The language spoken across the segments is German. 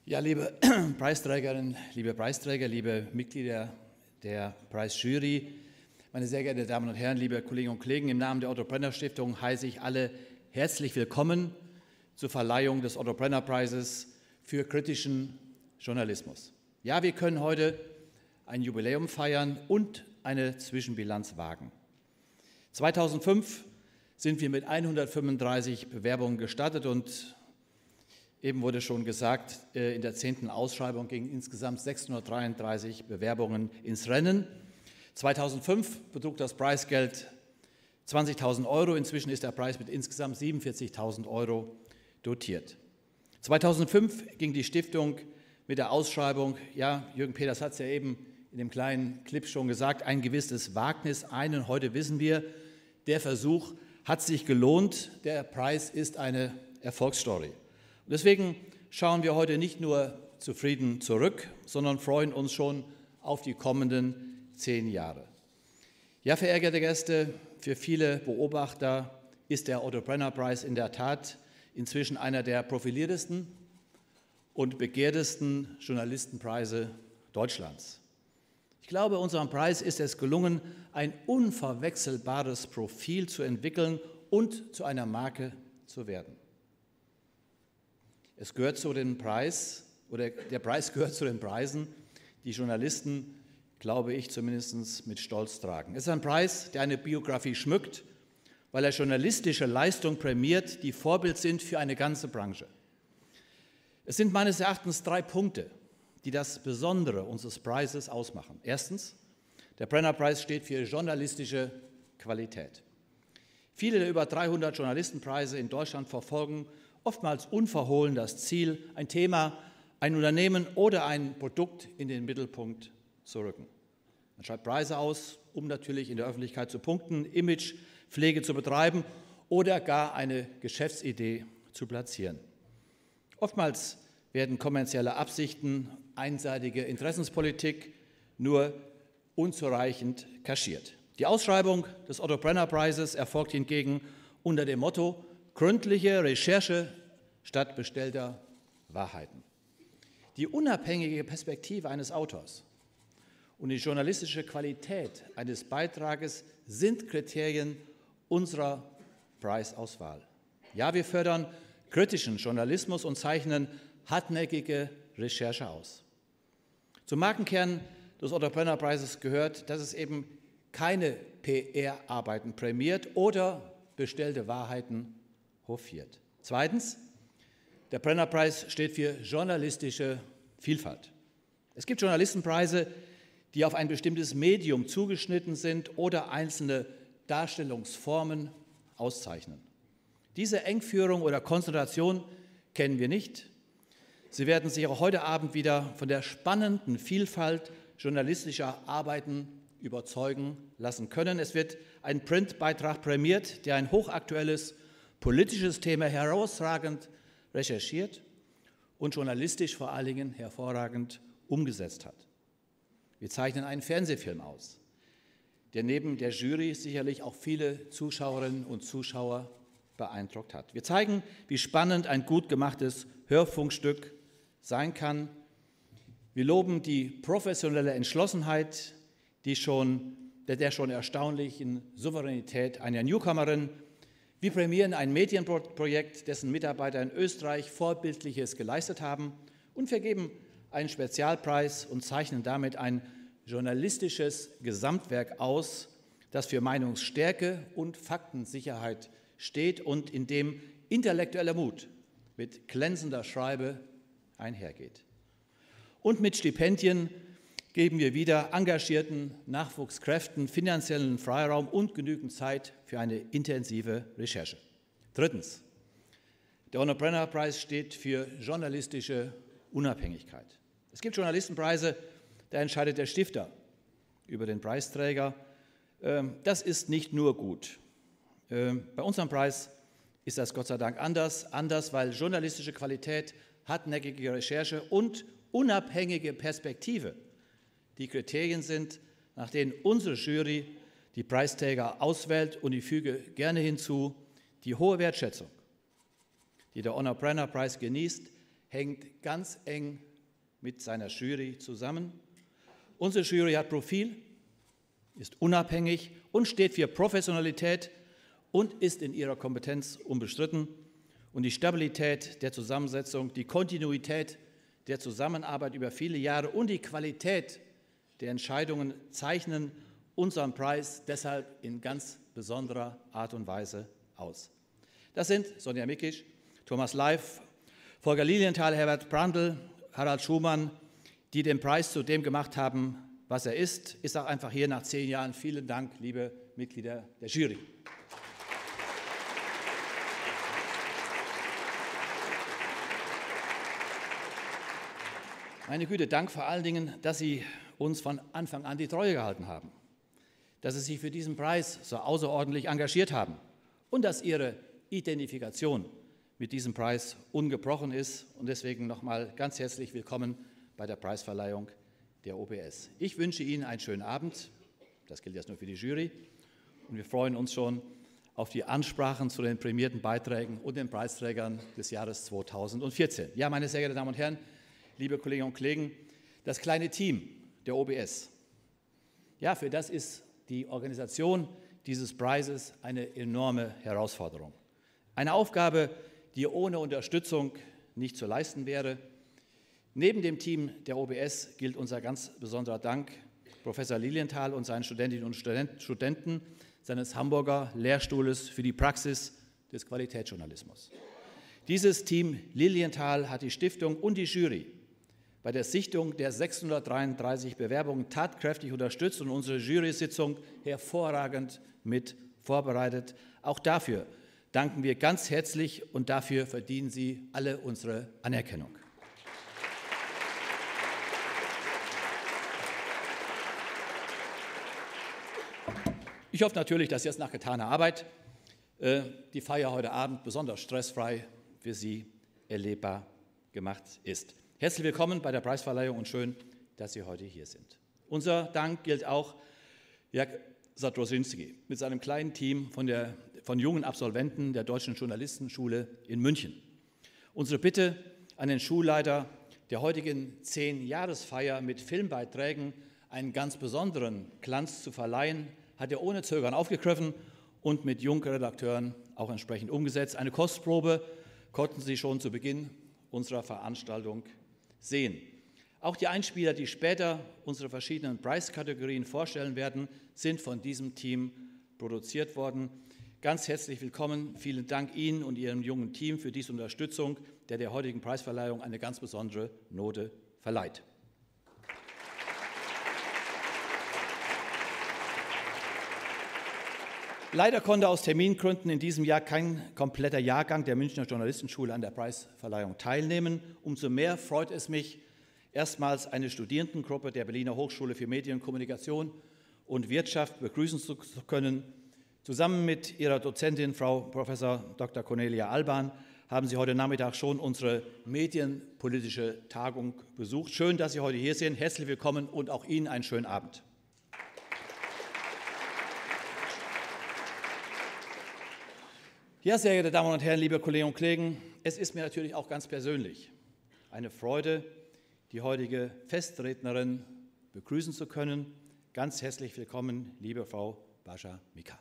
Ja, liebe Preisträgerinnen, liebe Preisträger, liebe Mitglieder der Preisjury, meine sehr geehrten Damen und Herren, liebe Kolleginnen und Kollegen, im Namen der Otto Brenner Stiftung heiße ich alle herzlich willkommen zur Verleihung des Otto Brenner Preises für kritischen Journalismus. Ja, wir können heute ein Jubiläum feiern und eine Zwischenbilanz wagen. 2005 sind wir mit 135 Bewerbungen gestartet und eben wurde schon gesagt, in der 10. Ausschreibung gingen insgesamt 633 Bewerbungen ins Rennen. 2005 betrug das Preisgeld 20.000 €. Inzwischen ist der Preis mit insgesamt 47.000 € dotiert. 2005 ging die Stiftung mit der Ausschreibung, ja, Jürgen Peters hat es ja eben in dem kleinen Clip schon gesagt, ein gewisses Wagnis ein. Und heute wissen wir, der Versuch hat sich gelohnt. Der Preis ist eine Erfolgsstory. Und deswegen schauen wir heute nicht nur zufrieden zurück, sondern freuen uns schon auf die kommenden 10 Jahre. Ja, verehrte Gäste, für viele Beobachter ist der Otto Brenner Preis in der Tat inzwischen einer der profiliertesten und begehrtesten Journalistenpreise Deutschlands. Ich glaube, unserem Preis ist es gelungen, ein unverwechselbares Profil zu entwickeln und zu einer Marke zu werden. Es gehört zu den der Preis gehört zu den Preisen, die Journalisten, glaube ich, zumindest mit Stolz tragen. Es ist ein Preis, der eine Biografie schmückt, weil er journalistische Leistungen prämiert, die Vorbild sind für eine ganze Branche. Es sind meines Erachtens 3 Punkte, die das Besondere unseres Preises ausmachen. Erstens, der Brenner-Preis steht für journalistische Qualität. Viele der über 300 Journalistenpreise in Deutschland verfolgen oftmals unverhohlen das Ziel, ein Thema, ein Unternehmen oder ein Produkt in den Mittelpunkt zu rücken. Man schreibt Preise aus, um natürlich in der Öffentlichkeit zu punkten, Imagepflege zu betreiben oder gar eine Geschäftsidee zu platzieren. Oftmals werden kommerzielle Absichten, einseitige Interessenspolitik nur unzureichend kaschiert. Die Ausschreibung des Otto Brenner Preises erfolgt hingegen unter dem Motto gründliche Recherche statt bestellter Wahrheiten. Die unabhängige Perspektive eines Autors und die journalistische Qualität eines Beitrages sind Kriterien unserer Preisauswahl. Ja, wir fördern kritischen Journalismus und zeichnen hartnäckige Recherche aus. Zum Markenkern des Otto Brenner Preises gehört, dass es eben keine PR-Arbeiten prämiert oder bestellte Wahrheiten hofiert. Zweitens, der Brenner Preis steht für journalistische Vielfalt. Es gibt Journalistenpreise, die auf ein bestimmtes Medium zugeschnitten sind oder einzelne Darstellungsformen auszeichnen. Diese Engführung oder Konzentration kennen wir nicht. Sie werden sich auch heute Abend wieder von der spannenden Vielfalt journalistischer Arbeiten überzeugen lassen können. Es wird ein Printbeitrag prämiert, der ein hochaktuelles politisches Thema herausragend recherchiert und journalistisch vor allen Dingen hervorragend umgesetzt hat. Wir zeichnen einen Fernsehfilm aus, der neben der Jury sicherlich auch viele Zuschauerinnen und Zuschauer beeindruckt hat. Wir zeigen, wie spannend ein gut gemachtes Hörfunkstück sein kann. Wir loben die professionelle Entschlossenheit, der schon erstaunlichen Souveränität einer Newcomerin. Wir prämieren ein Medienprojekt, dessen Mitarbeiter in Österreich Vorbildliches geleistet haben und vergeben einen Spezialpreis und zeichnen damit ein journalistisches Gesamtwerk aus, das für Meinungsstärke und Faktensicherheit steht und in dem intellektueller Mut mit glänzender Schreibe einhergeht. Und mit Stipendien geben wir wieder engagierten Nachwuchskräften finanziellen Freiraum und genügend Zeit für eine intensive Recherche. Drittens, der Otto Brenner Preis steht für journalistische Unabhängigkeit. Es gibt Journalistenpreise, da entscheidet der Stifter über den Preisträger. Das ist nicht nur gut. Bei unserem Preis ist das Gott sei Dank anders, weil journalistische Qualität, hartnäckige Recherche und unabhängige Perspektive die Kriterien sind, nach denen unsere Jury die Preisträger auswählt, und ich füge gerne hinzu, die hohe Wertschätzung, die der Otto Brenner Preis genießt, hängt ganz eng mit seiner Jury zusammen. Unsere Jury hat Profil, ist unabhängig und steht für Professionalität und ist in ihrer Kompetenz unbestritten. Und die Stabilität der Zusammensetzung, die Kontinuität der Zusammenarbeit über viele Jahre und die Qualität der Entscheidungen zeichnen unseren Preis deshalb in ganz besonderer Art und Weise aus. Das sind Sonja Mickisch, Thomas Leif, Volker Lilienthal, Herbert Brandl, Harald Schumann, die den Preis zu dem gemacht haben, was er ist. Ich sage einfach hier nach 10 Jahren vielen Dank, liebe Mitglieder der Jury. Meine Güte, Dank vor allen Dingen, dass Sie uns von Anfang an die Treue gehalten haben, dass Sie sich für diesen Preis so außerordentlich engagiert haben und dass Ihre Identifikation mit diesem Preis ungebrochen ist. Und deswegen nochmal ganz herzlich willkommen bei der Preisverleihung der OBS. Ich wünsche Ihnen einen schönen Abend, das gilt jetzt nur für die Jury, und wir freuen uns schon auf die Ansprachen zu den prämierten Beiträgen und den Preisträgern des Jahres 2014. Ja, meine sehr geehrten Damen und Herren, liebe Kolleginnen und Kollegen, das kleine Team der OBS, ja, für das ist die Organisation dieses Preises eine enorme Herausforderung. Eine Aufgabe, die ohne Unterstützung nicht zu leisten wäre. Neben dem Team der OBS gilt unser ganz besonderer Dank Professor Lilienthal und seinen Studentinnen und Studenten seines Hamburger Lehrstuhles für die Praxis des Qualitätsjournalismus. Dieses Team Lilienthal hat die Stiftung und die Jury bei der Sichtung der 633 Bewerbungen tatkräftig unterstützt und unsere Jury-Sitzung hervorragend mit vorbereitet. Auch dafür danken wir ganz herzlich und dafür verdienen Sie alle unsere Anerkennung. Ich hoffe natürlich, dass jetzt nach getaner Arbeit die Feier heute Abend besonders stressfrei für Sie erlebbar gemacht ist. Herzlich willkommen bei der Preisverleihung und schön, dass Sie heute hier sind. Unser Dank gilt auch Jörg Sadrozynski mit seinem kleinen Team von jungen Absolventen der Deutschen Journalistenschule in München. Unsere Bitte an den Schulleiter der heutigen 10-Jahresfeier mit Filmbeiträgen einen ganz besonderen Glanz zu verleihen, hat er ohne Zögern aufgegriffen und mit jungen Redakteuren auch entsprechend umgesetzt. Eine Kostprobe konnten Sie schon zu Beginn unserer Veranstaltung sehen. Auch die Einspieler, die später unsere verschiedenen Preiskategorien vorstellen werden, sind von diesem Team produziert worden. Ganz herzlich willkommen. Vielen Dank Ihnen und Ihrem jungen Team für diese Unterstützung, der heutigen Preisverleihung eine ganz besondere Note verleiht. Leider konnte aus Termingründen in diesem Jahr kein kompletter Jahrgang der Münchner Journalistenschule an der Preisverleihung teilnehmen. Umso mehr freut es mich, erstmals eine Studierendengruppe der Berliner Hochschule für Medien, Kommunikation und Wirtschaft begrüßen zu können. Zusammen mit ihrer Dozentin, Frau Prof. Dr. Cornelia Alban, haben Sie heute Nachmittag schon unsere medienpolitische Tagung besucht. Schön, dass Sie heute hier sind. Herzlich willkommen und auch Ihnen einen schönen Abend. Ja, sehr geehrte Damen und Herren, liebe Kolleginnen und Kollegen, es ist mir natürlich auch ganz persönlich eine Freude, die heutige Festrednerin begrüßen zu können. Ganz herzlich willkommen, liebe Frau Bascha Mika.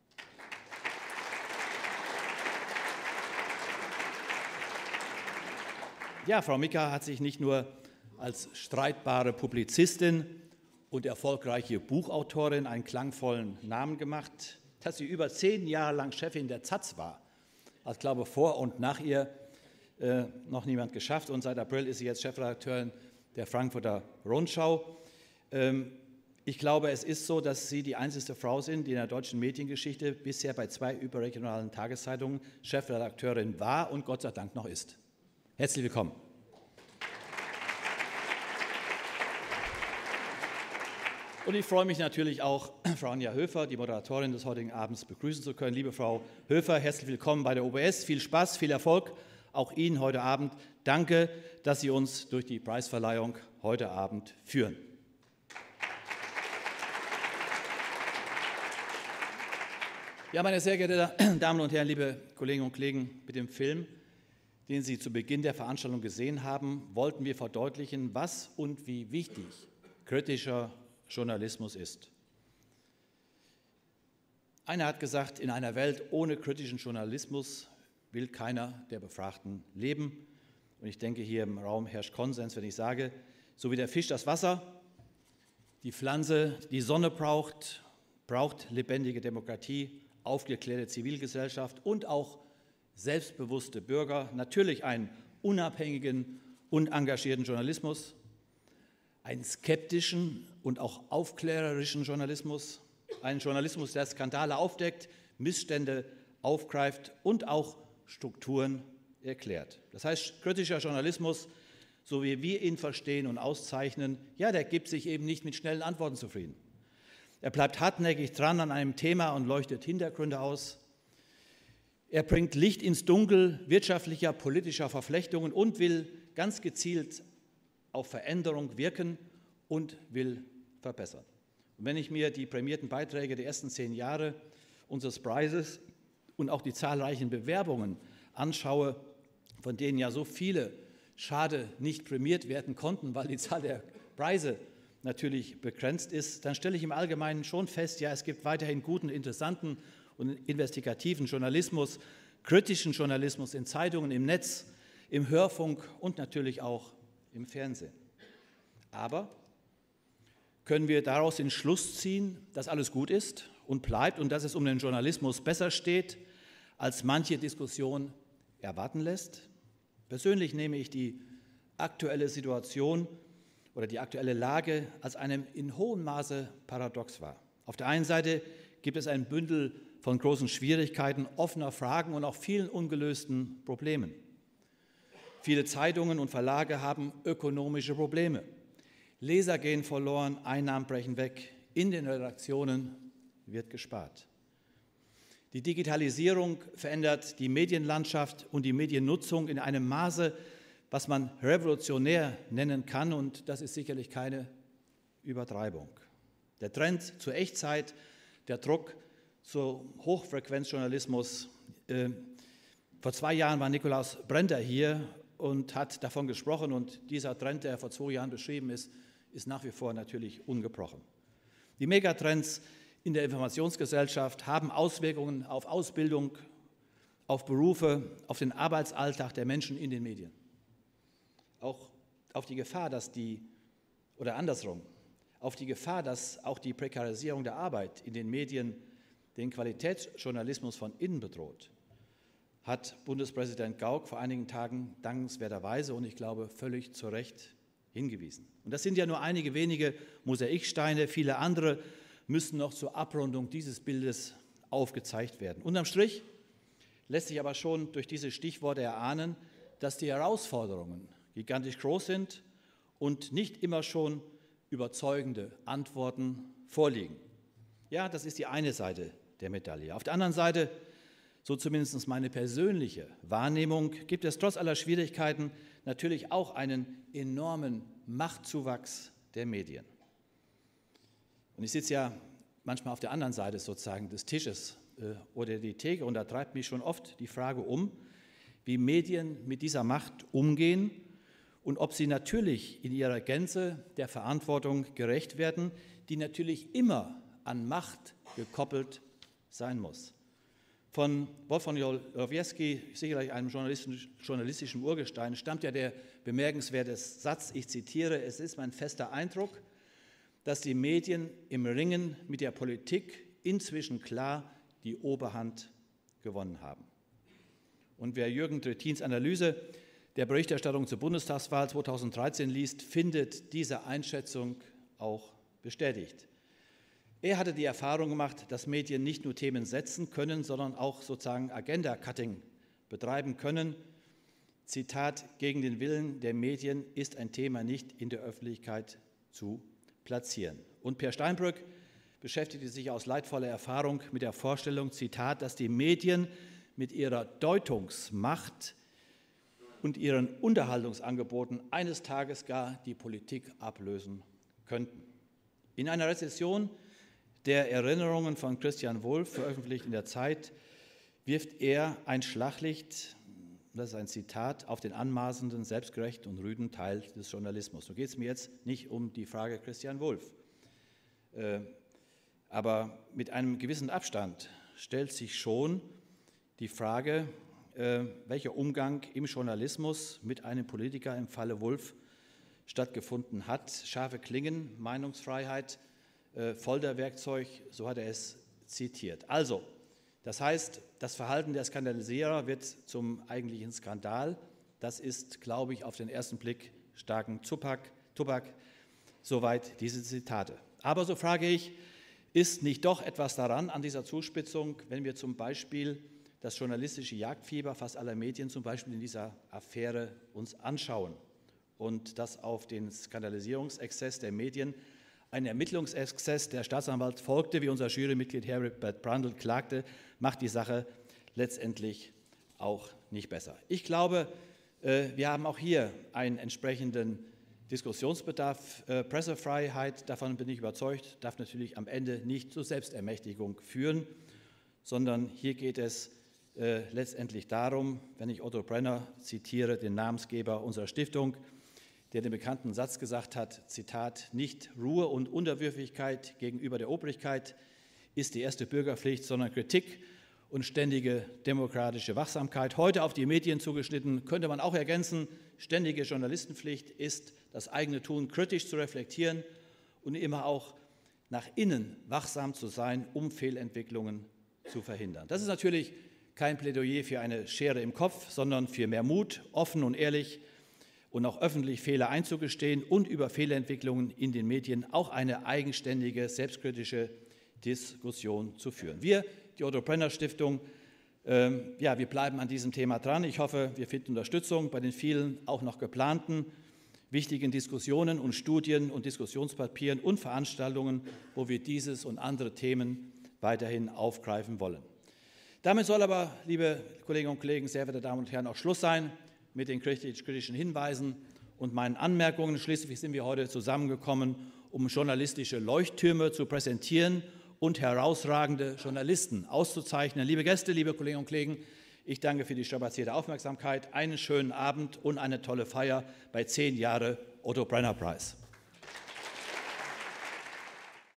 Ja, Frau Mika hat sich nicht nur als streitbare Publizistin und erfolgreiche Buchautorin einen klangvollen Namen gemacht, dass sie über 10 Jahre lang Chefin der Taz war, hat, glaube ich, vor und nach ihr noch niemand geschafft. Und seit April ist sie jetzt Chefredakteurin der Frankfurter Rundschau. Ich glaube, es ist so, dass Sie die einzige Frau sind, die in der deutschen Mediengeschichte bisher bei 2 überregionalen Tageszeitungen Chefredakteurin war und Gott sei Dank noch ist. Herzlich willkommen. Und ich freue mich natürlich auch, Frau Anja Höfer, die Moderatorin des heutigen Abends, begrüßen zu können. Liebe Frau Höfer, herzlich willkommen bei der OBS. Viel Spaß, viel Erfolg auch Ihnen heute Abend. Danke, dass Sie uns durch die Preisverleihung heute Abend führen. Ja, meine sehr geehrten Damen und Herren, liebe Kolleginnen und Kollegen, mit dem Film den Sie zu Beginn der Veranstaltung gesehen haben, wollten wir verdeutlichen, was und wie wichtig kritischer Journalismus ist. Einer hat gesagt, in einer Welt ohne kritischen Journalismus will keiner der Befragten leben. Und ich denke, hier im Raum herrscht Konsens, wenn ich sage, so wie der Fisch das Wasser, die Pflanze die Sonne braucht lebendige Demokratie, aufgeklärte Zivilgesellschaft und auch selbstbewusste Bürger, natürlich einen unabhängigen und engagierten Journalismus, einen skeptischen und auch aufklärerischen Journalismus, einen Journalismus, der Skandale aufdeckt, Missstände aufgreift und auch Strukturen erklärt. Das heißt, kritischer Journalismus, so wie wir ihn verstehen und auszeichnen, ja, der gibt sich eben nicht mit schnellen Antworten zufrieden. Er bleibt hartnäckig dran an einem Thema und leuchtet Hintergründe aus. Er bringt Licht ins Dunkel wirtschaftlicher, politischer Verflechtungen und will ganz gezielt auf Veränderung wirken und will verbessern. Und wenn ich mir die prämierten Beiträge der ersten 10 Jahre unseres Preises und auch die zahlreichen Bewerbungen anschaue, von denen ja so viele schade nicht prämiert werden konnten, weil die Zahl der Preise natürlich begrenzt ist, dann stelle ich im Allgemeinen schon fest, ja, es gibt weiterhin guten, interessanten und investigativen Journalismus, kritischen Journalismus in Zeitungen, im Netz, im Hörfunk und natürlich auch im Fernsehen. Aber können wir daraus den Schluss ziehen, dass alles gut ist und bleibt und dass es um den Journalismus besser steht, als manche Diskussion erwarten lässt? Persönlich nehme ich die aktuelle Situation oder die aktuelle Lage als einem in hohem Maße paradox wahr. Auf der einen Seite gibt es ein Bündel von großen Schwierigkeiten, offener Fragen und auch vielen ungelösten Problemen. Viele Zeitungen und Verlage haben ökonomische Probleme. Leser gehen verloren, Einnahmen brechen weg, in den Redaktionen wird gespart. Die Digitalisierung verändert die Medienlandschaft und die Mediennutzung in einem Maße, was man revolutionär nennen kann, und das ist sicherlich keine Übertreibung. Der Trend zur Echtzeit, der Druck zu Hochfrequenzjournalismus. Vor 2 Jahren war Nikolaus Brender hier und hat davon gesprochen, und dieser Trend, der vor 2 Jahren beschrieben ist, ist nach wie vor natürlich ungebrochen. Die Megatrends in der Informationsgesellschaft haben Auswirkungen auf Ausbildung, auf Berufe, auf den Arbeitsalltag der Menschen in den Medien. Auch auf die Gefahr, dass auf die Gefahr, dass auch die Prekarisierung der Arbeit in den Medien den Qualitätsjournalismus von innen bedroht, hat Bundespräsident Gauck vor einigen Tagen dankenswerterweise und ich glaube völlig zu Recht hingewiesen. Und das sind ja nur einige wenige Mosaiksteine, viele andere müssen noch zur Abrundung dieses Bildes aufgezeigt werden. Unterm Strich lässt sich aber schon durch diese Stichworte erahnen, dass die Herausforderungen gigantisch groß sind und nicht immer schon überzeugende Antworten vorliegen. Ja, das ist die eine Seite der Medaille. Auf der anderen Seite, so zumindest meine persönliche Wahrnehmung, gibt es trotz aller Schwierigkeiten natürlich auch einen enormen Machtzuwachs der Medien. Und ich sitze ja manchmal auf der anderen Seite sozusagen des Tisches oder die Theke, und da treibt mich schon oft die Frage um, wie Medien mit dieser Macht umgehen und ob sie natürlich in ihrer Gänze der Verantwortung gerecht werden, die natürlich immer an Macht gekoppelt sein muss. Von Wolfgang Jolowieski, sicherlich einem journalistischen Urgestein, stammt ja der bemerkenswerte Satz, ich zitiere, es ist mein fester Eindruck, dass die Medien im Ringen mit der Politik inzwischen klar die Oberhand gewonnen haben. Und wer Jürgen Trettins Analyse der Berichterstattung zur Bundestagswahl 2013 liest, findet diese Einschätzung auch bestätigt. Er hatte die Erfahrung gemacht, dass Medien nicht nur Themen setzen können, sondern auch sozusagen Agenda-Cutting betreiben können. Zitat, gegen den Willen der Medien ist ein Thema nicht in der Öffentlichkeit zu platzieren. Und Per Steinbrück beschäftigte sich aus leidvoller Erfahrung mit der Vorstellung, Zitat, dass die Medien mit ihrer Deutungsmacht und ihren Unterhaltungsangeboten eines Tages gar die Politik ablösen könnten. In einer Rezession der Erinnerungen von Christian Wulff, veröffentlicht in der Zeit, wirft er ein Schlaglicht und das ist ein Zitat, auf den anmaßenden, selbstgerechten und rüden Teil des Journalismus. Nun geht es mir jetzt nicht um die Frage Christian Wulff, aber mit einem gewissen Abstand stellt sich schon die Frage, welcher Umgang im Journalismus mit einem Politiker im Falle Wulff stattgefunden hat. Scharfe Klingen, Meinungsfreiheit, Folterwerkzeug, so hat er es zitiert. Also, das heißt, das Verhalten der Skandalisierer wird zum eigentlichen Skandal. Das ist, glaube ich, auf den ersten Blick starken Tobak. Soweit diese Zitate. Aber so frage ich, ist nicht doch etwas daran an dieser Zuspitzung, wenn wir zum Beispiel das journalistische Jagdfieber fast aller Medien zum Beispiel in dieser Affäre uns anschauen und das auf den Skandalisierungsexzess der Medien, ein Ermittlungsexzess der Staatsanwalt folgte, wie unser Jurymitglied Herbert Brandl klagte, macht die Sache letztendlich auch nicht besser. Ich glaube, wir haben auch hier einen entsprechenden Diskussionsbedarf. Pressefreiheit, davon bin ich überzeugt, darf natürlich am Ende nicht zur Selbstermächtigung führen, sondern hier geht es letztendlich darum, wenn ich Otto Brenner zitiere, den Namensgeber unserer Stiftung, der den bekannten Satz gesagt hat, Zitat, nicht Ruhe und Unterwürfigkeit gegenüber der Obrigkeit ist die erste Bürgerpflicht, sondern Kritik und ständige demokratische Wachsamkeit. Heute auf die Medien zugeschnitten könnte man auch ergänzen, ständige Journalistenpflicht ist, das eigene Tun kritisch zu reflektieren und immer auch nach innen wachsam zu sein, um Fehlentwicklungen zu verhindern. Das ist natürlich kein Plädoyer für eine Schere im Kopf, sondern für mehr Mut, offen und ehrlich und auch öffentlich Fehler einzugestehen und über Fehlentwicklungen in den Medien auch eine eigenständige, selbstkritische Diskussion zu führen. Wir, die Otto Brenner Stiftung, wir bleiben an diesem Thema dran. Ich hoffe, wir finden Unterstützung bei den vielen auch noch geplanten wichtigen Diskussionen und Studien und Diskussionspapieren und Veranstaltungen, wo wir dieses und andere Themen weiterhin aufgreifen wollen. Damit soll aber, liebe Kolleginnen und Kollegen, sehr verehrte Damen und Herren, auch Schluss sein mit den kritischen Hinweisen und meinen Anmerkungen. Schließlich sind wir heute zusammengekommen, um journalistische Leuchttürme zu präsentieren und herausragende Journalisten auszuzeichnen. Liebe Gäste, liebe Kolleginnen und Kollegen, ich danke für die strapazierte Aufmerksamkeit. Einen schönen Abend und eine tolle Feier bei 10 Jahre Otto Brenner Preis.